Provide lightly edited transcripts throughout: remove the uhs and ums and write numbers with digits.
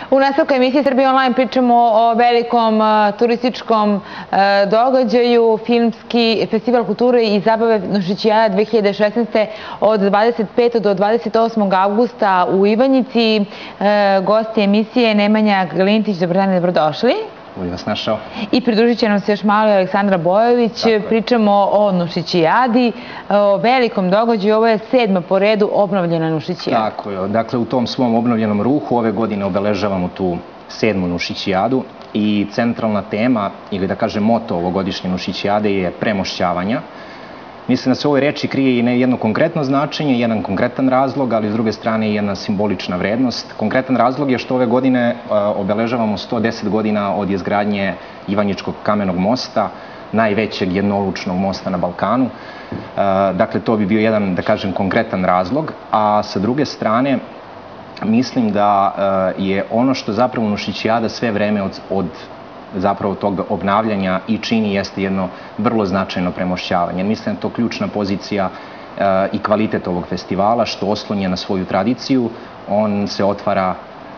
U nastavku emisije Srbija Online pričamo o velikom turističkom događaju, filmski festival kulture i zabave Nušićijada 2016. od 25. do 28. avgusta u Ivanjici. Gosti emisije Nemanja Glintić, dobar dan i dobrodošli. Bolje vas našao. I pridružit će nam se još malo Aleksandra Bojović. Pričamo o Nušićijadi, o velikom događaju. Ovo je 7. po redu obnovljena Nušićijada. Tako je. Dakle, u tom svom obnovljenom ruhu ove godine obeležavamo tu 7. Nušićijadu i centralna tema, ili da kažem moto ovogodišnje Nušićijade je premošćavanja. Mislim da se u ovoj reči krije i ne jedno konkretno značenje, jedan konkretan razlog, ali s druge strane i jedna simbolična vrednost. Konkretan razlog je što ove godine obeležavamo 110 godina od izgradnje Ivanjičkog kamenog mosta, najvećeg jednolučnog mosta na Balkanu. Dakle, to bi bio jedan, da kažem, konkretan razlog. A sa druge strane, mislim da je ono što zapravo Nušićijada sve vreme od zapravo tog obnavljanja i čini jeste jedno vrlo značajno premošćavanje. Mislim da je to ključna pozicija i kvalitet ovog festivala, što oslonje na svoju tradiciju. On se otvara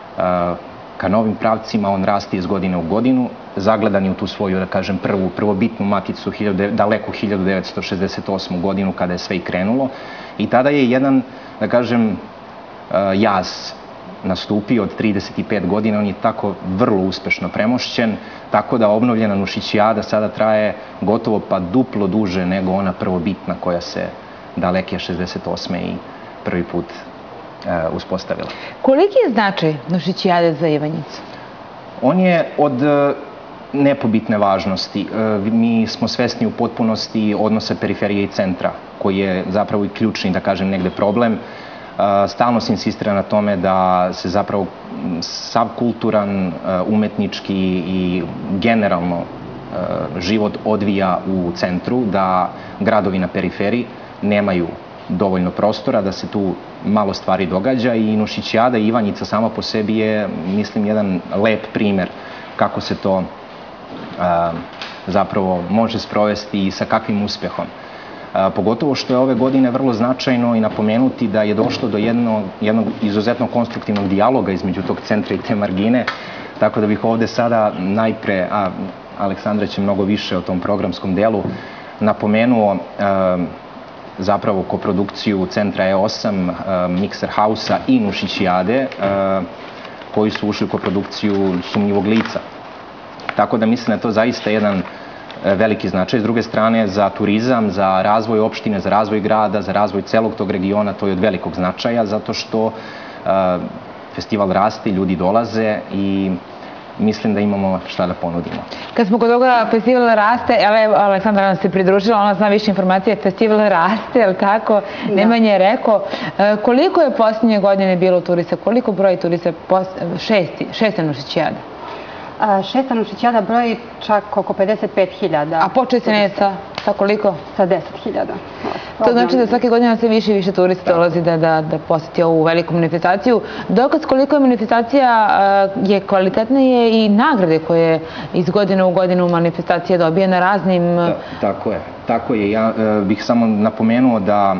ka novim pravcima, on raste iz godine u godinu, zagledan je u tu svoju, da kažem, prvobitnu maticu, daleku 1968. godinu kada je sve i krenulo. I tada je jedan, da kažem, jaz nastupio od 35 godina, on je tako vrlo uspešno premošćen, tako da obnovljena Nušićijada sada traje gotovo pa duplo duže nego ona prvobitna koja se daleke 68. i prvi put uspostavila. Koliki je značaj Nušićijade za Ivanjicu? On je od nepobitne važnosti. Mi smo svesni u potpunosti odnosa periferije i centra, koji je zapravo i ključni, da kažem, negde problem. Stalno se insistira na tome da se zapravo sav kulturan, umetnički i generalno život odvija u centru, da gradovi na periferiji nemaju dovoljno prostora, da se tu malo stvari događa i Nušićijada i Ivanjica sama po sebi je, mislim, jedan lep primer kako se to zapravo može sprovesti i sa kakvim uspehom. Pogotovo što je ove godine vrlo značajno i napomenuti da je došlo do jednog izuzetno konstruktivnog dijaloga između tog centra i te margine, tako da bih ovde sada najpre, a Aleksandra će mnogo više o tom programskom delu, napomenuo zapravo koprodukciju centra E8, Mixer House-a i Nušićijade, koji su ušli u koprodukciju Sumnjivog lica. Tako da mislim da je to zaista jedan veliki značaj. S druge strane, za turizam, za razvoj opštine, za razvoj grada, za razvoj celog tog regiona, to je od velikog značaja, zato što festival raste, ljudi dolaze i mislim da imamo šta da ponudimo. Kad smo kod toga festival raste, evo Aleksandra nam se pridružila, ona zna više informacije, festival raste, je li tako? Nemanja je rekao. Koliko je posljednje godine bilo turista? Koliko broj turista? Šesta Nušićijada? Šesta Nušićijada broji čak oko 55.000. A počeo se ne sa koliko? Sa 10.000. To znači da svake godine sve više i više turista dolazi da poseti ovu veliku manifestaciju. Dokaz koliko je manifestacija je kvalitetnije i nagrade koje iz godine u godinu manifestacija dobije na raznim... Tako je. Ja bih samo napomenuo da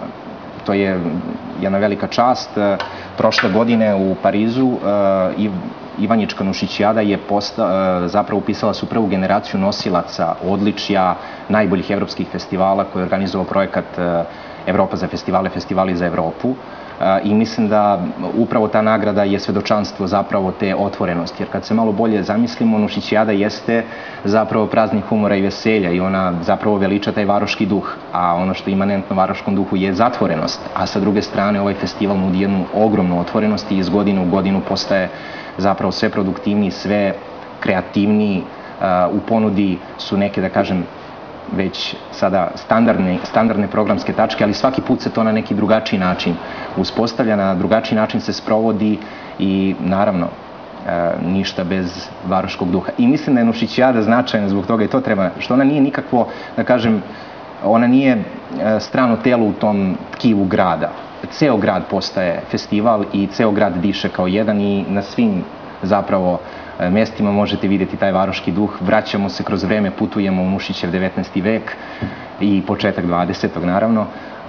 to je jedna velika čast. Prošle godine u Parizu Ivanjička Nušićijada je zapravo upisala su prvu generaciju nosilaca odličja najboljih evropskih festivala koje je organizovao projekat Evropa za festivale, festivali za Evropu. I mislim da upravo ta nagrada je svedočanstvo zapravo te otvorenosti. Jer kad se malo bolje zamislimo, Nušićijada jeste zapravo praznik humora i veselja i ona zapravo veliča taj varoški duh. A ono što je imanentno varoškom duhu je zatvorenost. A sa druge strane ovaj festival nudi jednu ogromnu otvorenost i iz godine u godinu postaje zapravo sve produktivniji, sve kreativniji. U ponudi su neke, da kažem, već sada standardne programske tačke, ali svaki put se to na neki drugačiji način uspostavlja, na drugačiji način se sprovodi i naravno ništa bez varoškog duha. I mislim da je Nušićijada značajna zbog toga i to treba, što ona nije nikakvo, da kažem, ona nije strano telo u tom tkivu grada. Ceo grad postaje festival i ceo grad diše kao jedan i na svim zapravo mestima možete vidjeti taj varoški duh. Vraćamo se kroz vreme, putujemo u Nušićev 19. vek i početak 20. naravno.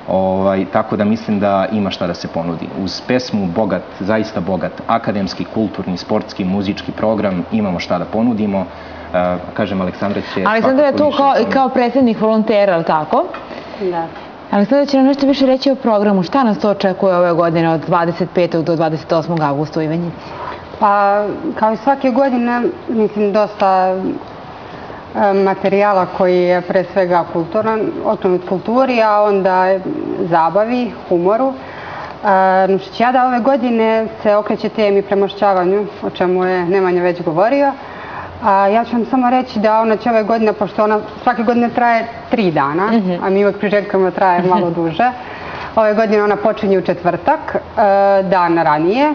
Tako da mislim da ima šta da se ponudi. Uz pesmu bogat, zaista bogat, akademski, kulturni, sportski, muzički program, imamo šta da ponudimo. Kažem, Aleksandra će... Aleksandra je tu kao predsjednik volontera, ali tako? Da. Aleksandra će nam nešto više reći o programu. Šta nas to očekuje ove godine od 25. do 28. augusta u Ivanjici? Pa, kao i svake godine, mislim, dosta materijala koji je pre svega kulturan, okrenut kulturi, a onda zabavi, humoru. Nušićijada ove godine se okreće temi premošćavanju, o čemu je Nemanja već govorio. Ja ću vam samo reći da ona će ove godine, pošto ona svake godine traje 3 dana, a mi uvek priželjkujemo da traje malo duže. Ove godine ona počinje u četvrtak, dan ranije,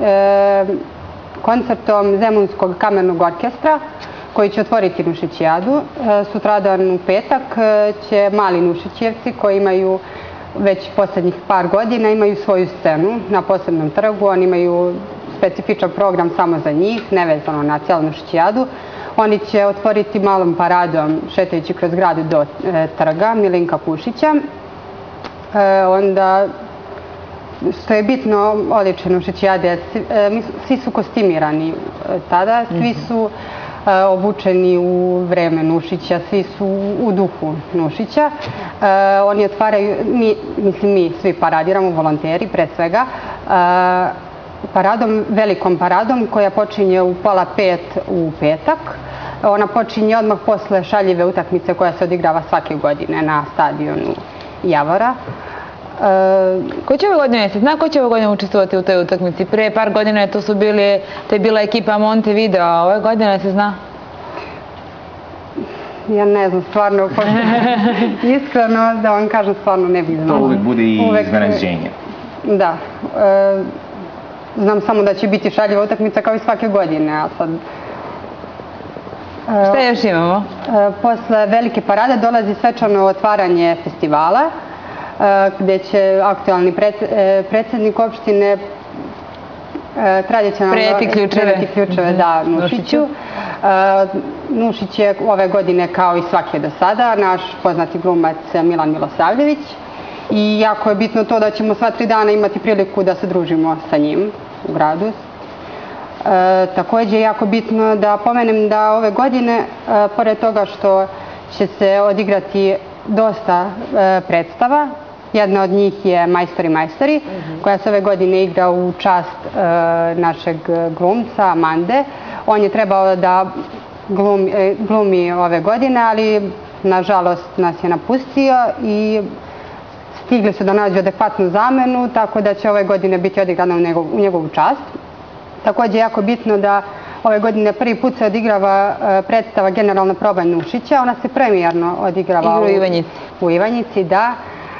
koncertom Zemunskog kamernog orkestra, koji će otvoriti Nušićijadu. Sutradan u petak će mali Nušićijevci koji imaju već poslednjih par godina imaju svoju scenu na posebnom trgu. Oni imaju specifičan program samo za njih, nevezano na cijelu Nušićijadu. Oni će otvoriti malom paradom šetajući kroz grad do trga Milinka Pušića. Onda, što je bitno odličje Nušićijade, svi su kostimirani tada, svi su obučeni u vreme Nušića, svi su u duhu Nušića. Oni otvaraju, mi svi paradiramo, volonteri pre svega, velikom paradom koja počinje u 4:30 u petak. Ona počinje odmah posle šaljive utakmice koja se odigrava svake godine na stadionu Javora. Ko će ove godine, se zna ko će ove godine učestvovati u toj utakmici? Pre par godina to je bila ekipa Montevideo, a ove godine se zna? Ja ne znam, stvarno, iskreno da vam kažem, stvarno ne bih znala. To uvek bude i iznenađenje. Da. Znam samo da će biti šaljiva utakmica kao i svake godine, a sad... Šta još imamo? Posle velike parade dolazi svečano otvaranje festivala, gde će aktualni predsjednik opštine tradicionalno predati ključeve da Nušiću. Nušić je ove godine kao i svake do sada naš poznati glumac Milan Milosavljević i jako je bitno to da ćemo sva 3 dana imati priliku da se družimo sa njim u gradu. Također je jako bitno da pomenem da ove godine, pored toga što će se odigrati dosta predstava, jedna od njih je Majstori majstori, koja se ove godine igra u čast našeg glumca Amande. On je trebao da glumi ove godine, ali nažalost nas je napustio i stigli su da nađu adekvatnu zamenu, tako da će ove godine biti odigrana u njegovu čast. Također je jako bitno da ove godine prvi put se odigrava predstava Generalna proba Nušića. Ona se premijerno odigrava u Ivanjici, da.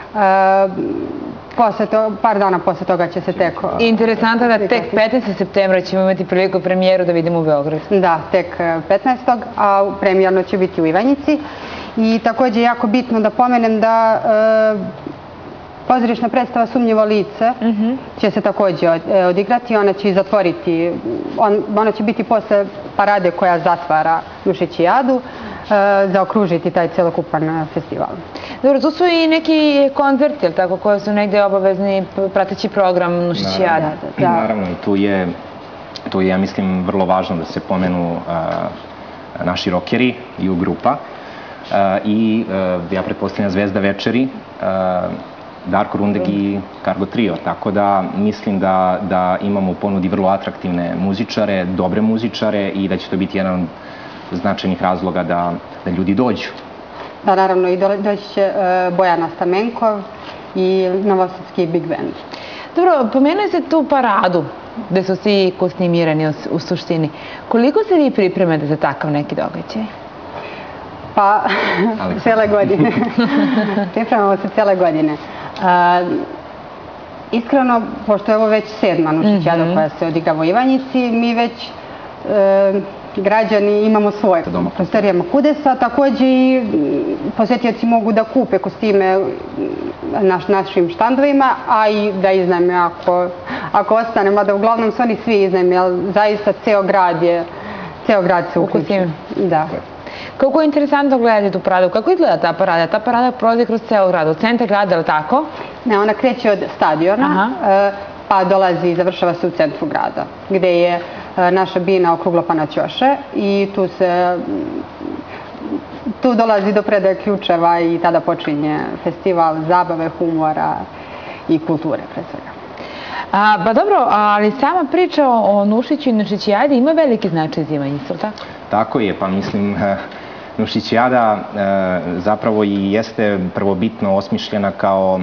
Par dana posle toga će se tek... Interesantno da tek 15. septembra ćemo imati priliku premijeru da vidimo u Beogradu. Da, tek 15. a premijerno će biti u Ivanjici. I također je jako bitno da pomenem da pozorišna predstava Sumnjivo lice će se također odigrati. Ona će i zatvoriti, ona će biti posle parade koja zatvara Nušićijadu, zaokružiti taj celokupan festival. Dobro, tu su i neki koncerti, ili tako, koji su negde obavezni prateći program Nušićijade. Naravno, i tu je, ja mislim, vrlo važno da se pomenu naši rokeri i u grupa i, ja pretpostavljam, Zvezda večeri, Darko Rundeg i Cargo Trio, tako da mislim da imamo u ponudi vrlo atraktivne muzičare, dobre muzičare i da će to biti jedan od značajnih razloga da ljudi dođu. Da, naravno, i doći će Bojana Stamenkov i novosadski Big Band. Dobro, pomenuli ste tu paradu, gde su svi kostimirani u suštini. Koliko se vi pripremate za takav neki događaj? Pa, cijele godine. Pripremamo se cijele godine. Iskreno, pošto je ovo već 7. Nušićijada koja se odigrava u Ivanjici, mi već građani imamo svoje prostorijama Kudesa, također i posjetioci mogu da kupe kostime na našim štandovima, a i da iznajme ako ostane, mada uglavnom su oni svi iznajme, ali zaista ceo grad se uključio. Da. Kako je interesantno gledati tu paradu? Kako izgleda ta parada? Ta parada prolazi kroz ceo grad, od centra grada, ili tako? Ne, ona kreće od stadiona, pa dolazi i završava se u centru grada, gde je naša bina okruglo pa na ćoše i tu dolazi do predaje ključeva i tada počinje festival zabave, humora i kulture, pre svega. Pa dobro, ali sama priča o Nušiću i Nušićijadi ima veliki značaj za Ivanjicu, tako? Tako je, pa mislim, Nušićijada zapravo i jeste prvobitno osmišljena kao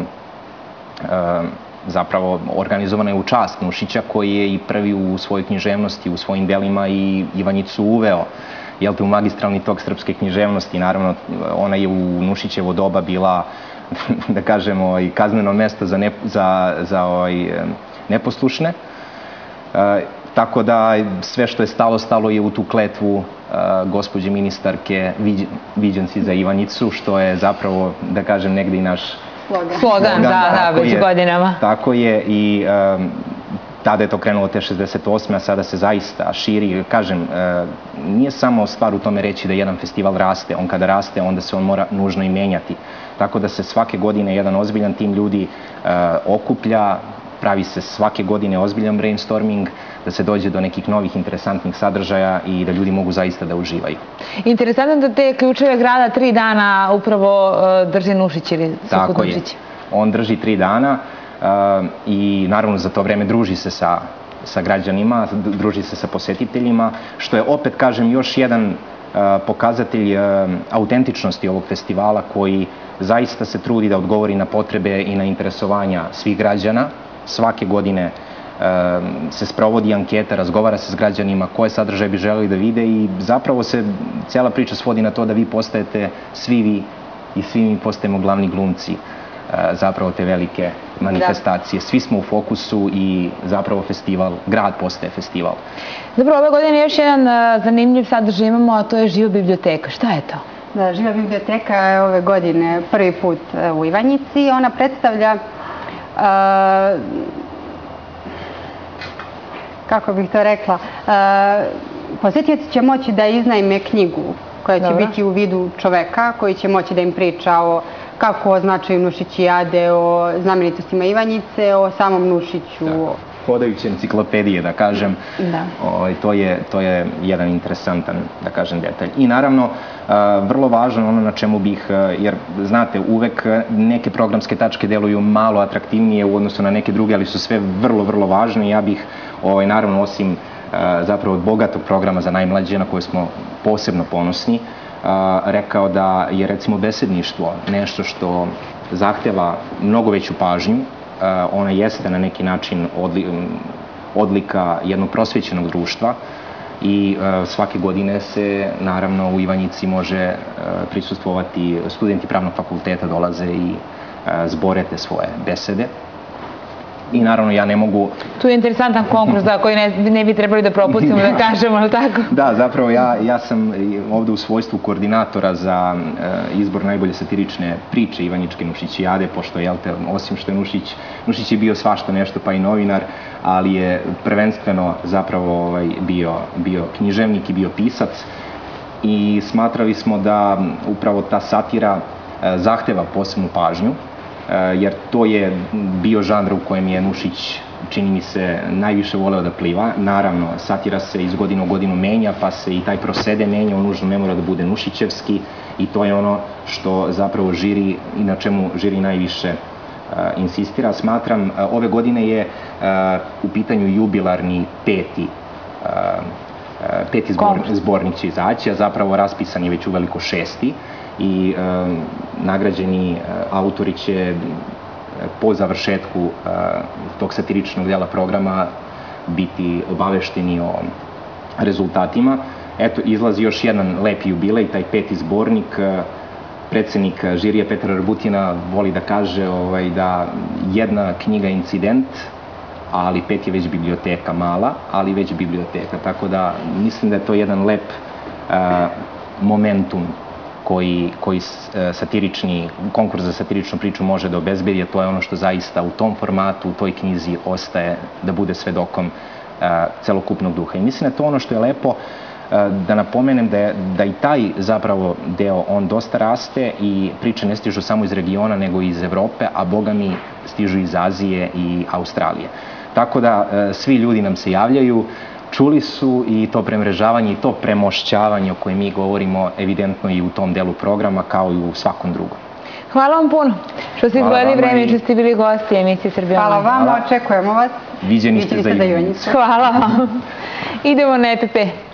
zapravo organizovana je u čast Nušića, koji je i prvi u svojoj književnosti, u svojim delima i Ivanjicu uveo u magistralni tok srpske književnosti. Naravno, ona je u Nušićevo doba bila, da kažemo, kazneno mesto za neposlušne. Tako da sve što je stalo je u tu kletvu gospođe ministarke viđenci za Ivanjicu, što je zapravo, da kažem, negde i naš slogan, da, već godinama. Tako je i tada je to krenulo te 68. a sada se zaista širi. Kažem, nije samo stvar u tome reći da jedan festival raste. On kada raste, onda se on mora nužno i menjati. Tako da se svake godine jedan ozbiljan tim ljudi okuplja, pravi se svake godine ozbiljan brainstorming, da se dođe do nekih novih interesantnih sadržaja i da ljudi mogu zaista da uživaju. Interesantno da te ključeve grada 3 dana upravo drži Nušić ili Sokut Nušić. Tako je. On drži 3 dana i naravno za to vreme druži se sa građanima, druži se sa posetiteljima, što je opet, kažem, još jedan pokazatelj autentičnosti ovog festivala koji zaista se trudi da odgovori na potrebe i na interesovanja svih građana. Svake godine se sprovodi anketa, razgovara se s građanima koje sadržaje bi želeli da vide i zapravo se cijela priča svodi na to da vi postajete svi vi i svi mi postajemo glavni glumci zapravo te velike manifestacije. Svi smo u fokusu i zapravo festival, grad postaje festival. Dobro, ove godine još jedan zanimljiv sadržaj imamo, a to je Živa biblioteka. Šta je to? Da, Živa biblioteka je ove godine prvi put u Ivanjici. Ona predstavlja, kako bih to rekla, posetioci će moći da iznajme knjigu koja će biti u vidu čoveka koji će moći da im priča kako o značaju Nušićijade, o znamenitostima Ivanjice, o samom Nušiću. Hodajuće enciklopedije, da kažem. To je jedan interesantan, da kažem, detalj. I naravno, vrlo važno ono na čemu bih, jer znate, uvek neke programske tačke deluju malo atraktivnije u odnosu na neke druge, ali su sve vrlo, vrlo važne. Ja bih, naravno, osim zapravo od bogatog programa za najmlađe, na koje smo posebno ponosni, rekao da je, recimo, besedništvo nešto što zahteva mnogo veću pažnju. Ona jeste na neki način odlika jednog prosvećenog društva i svake godine se, naravno, u Ivanjici može prisustvovati, studenti pravnog fakulteta dolaze i zbore te svoje besede. I naravno ja ne mogu... Tu je interesantan konkurs koji ne bi trebali da propustimo, da kažemo, ali tako? Da, zapravo ja sam ovde u svojstvu koordinatora za izbor najbolje satirične priče Ivanjičke Nušićijade, pošto, osim što je Nušić je bio svašta nešto, pa i novinar, ali je prvenstveno zapravo bio književnik i bio pisac i smatrali smo da upravo ta satira zahteva posebnu pažnju, jer to je bio žanr u kojem je Nušić, čini mi se, najviše voleo da pliva. Naravno, satira se iz godine u godinu menja, pa se i taj prosede menja, on nužno ne mora da bude nušićevski i to je ono što zapravo žiri i na čemu žiri najviše insistira. Smatram, ove godine je u pitanju jubilarni peti zbornik će izaći, a zapravo raspisan je već uveliko 6. i nagrađeni autori će po završetku tog satiričnog dela programa biti obavešteni o rezultatima. Eto, izlazi još jedan lepi jubilej, taj 5. zbornik. Predsednik žirija Petar Arbutina voli da kaže da jedna knjiga je incident, ali 5 je već biblioteka, mala, ali već biblioteka. Tako da mislim da je to jedan lep momentum koji satirični, konkurs za satiričnu priču može da obezbedi, a to je ono što zaista u tom formatu, u toj knjizi ostaje da bude svedokom celokupnog duha. I mislim da to ono što je lepo, Da napomenem da i taj zapravo deo, on dosta raste i priče ne stižu samo iz regiona, nego i iz Evrope, a boga mi stižu iz Azije i Australije. Tako da svi ljudi nam se javljaju, čuli su i to premrežavanje i to premošćavanje o kojem mi govorimo evidentno i u tom delu programa kao i u svakom drugom. Hvala vam puno što ste izdvojili vreme i što ste bili gosti emisije Srbija Hvala online. vam, očekujemo vas. Viđeni ste za Ivanicu. Hvala vam. Idemo na EPP.